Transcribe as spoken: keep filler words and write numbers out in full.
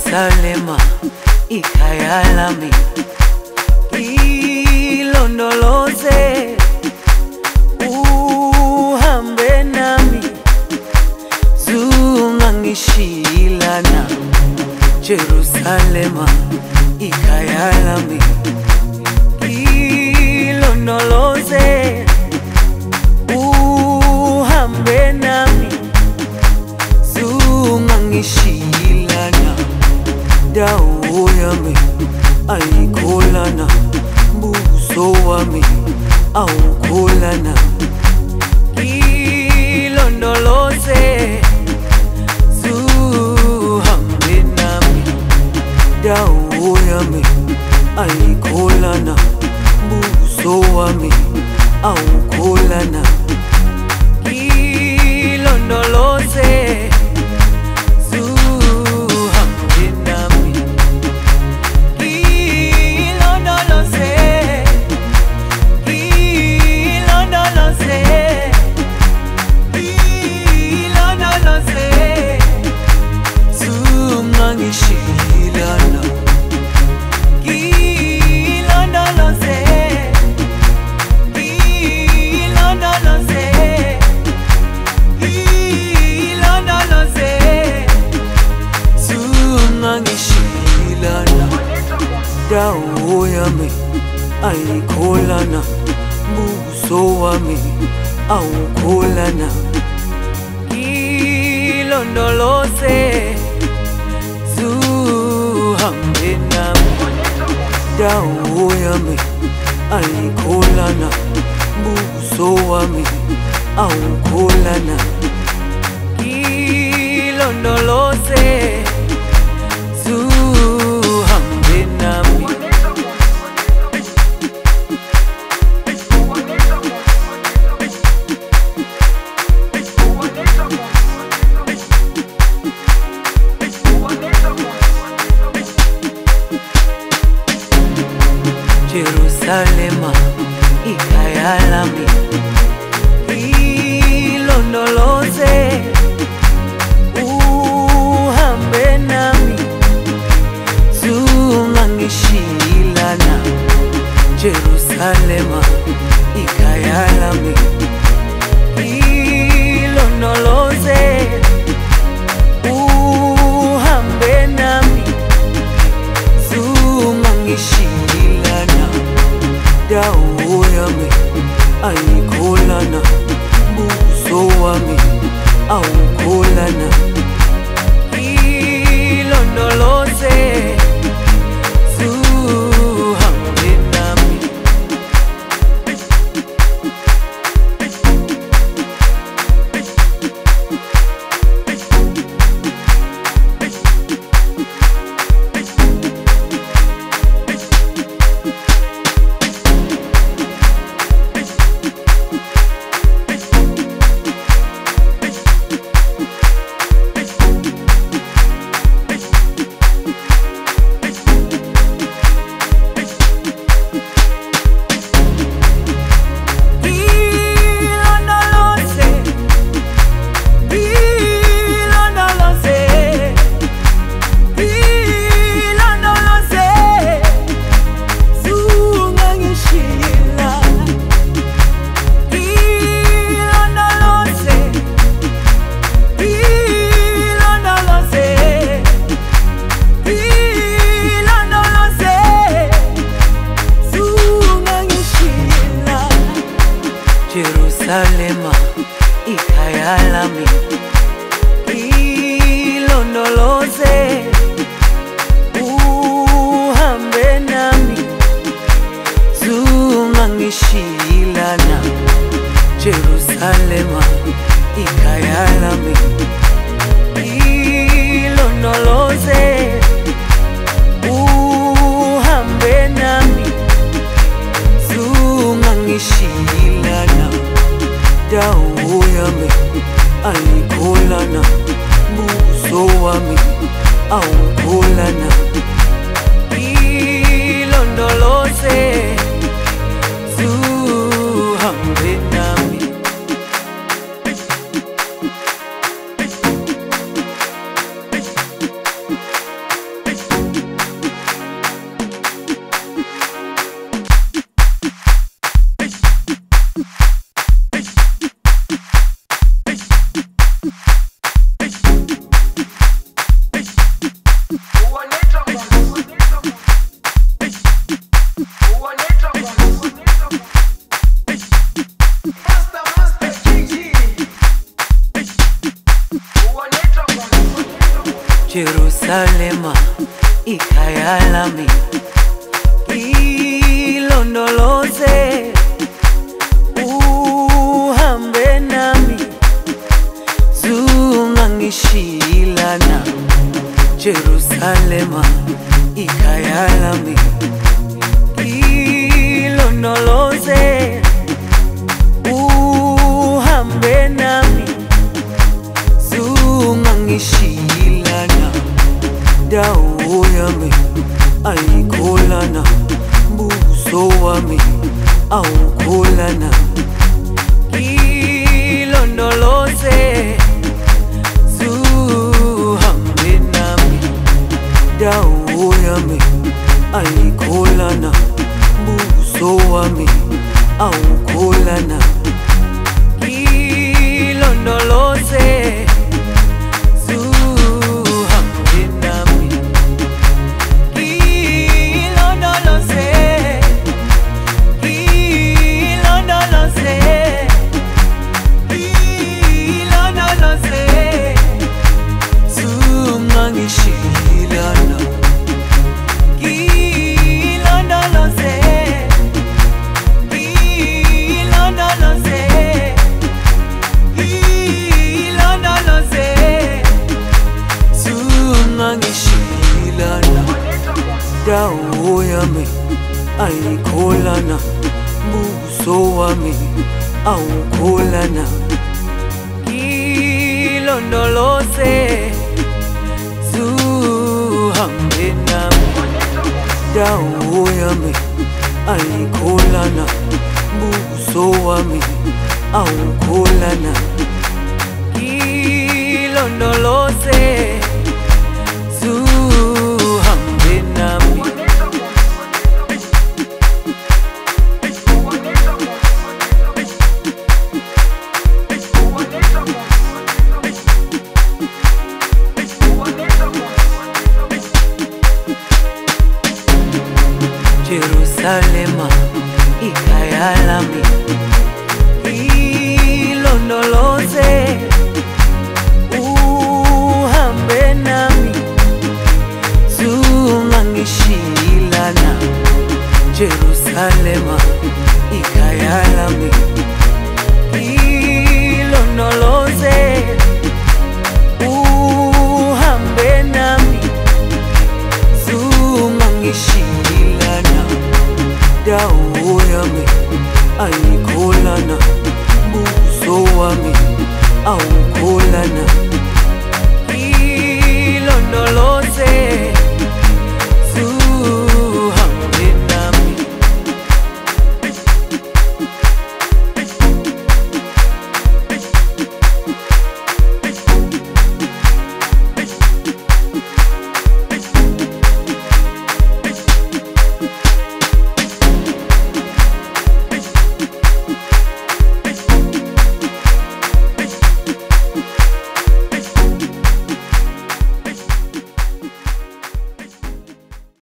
Jerusalema ikhaya lami, ilondoloze uhambe nami, zungangishilana. Jerusalema ikhaya lami, ilondoloze uhambe nami, zungangishilana. Dawo yami ayikholana, mbuso wami awukholana. Ilondoloze zuhambe nami, dawo yami ayikholana, mbuso wami awukholana. Ilondoloze dawo yami ayikholana, mbuso wami awukholana. Ilondoloze zuhambe nami, dawo yami ayikholana, mbuso wami awukholana. Ilondoloze zuhambe nami. Jerusalema ikhaya lami, ilondoloze uhambe nami, zungangishilana. Jerusalema ikhaya lami, ilondoloze uhambe nami, zungangishilana. Dawo yami ayikholana, mbuso wami awukholana. Ilondoloze zuhambe nami. Jerusalema ikhaya lami, ilondoloze uhambe nami, zungangishilana. Jerusalema ikhaya lami, ilondoloze uhambe nami, zungangishilana. Dawo yami ayikholana, mbuso wami awukholana. Ilondoloze zuhambe nami. ikhaya lami, ilondoloze uhambe nami, zungangishilana Jerusalema ikhaya lami, ilondoloze uhambe nami, zungangishilana dawo yami ayikholana, mbuso wami awukholana, ilondoloze zuhambe nami, dawo yami ayikholana, mbuso wami awukholana, ilondoloze dawo yami ayikholana, mbuso wami awukholana, ilondoloze zuhambe nami, dawo yami ayikholana, mbuso wami awukholana, ilondoloze zuhambe nami. Jerusalema ikhaya lami, ilondoloze uhambe nami, zungangishilana Jerusalema ikhaya lami, ilondoloze uhambe nami, zungangishilana dawo yami ayikholana, mbuso wami awukholana.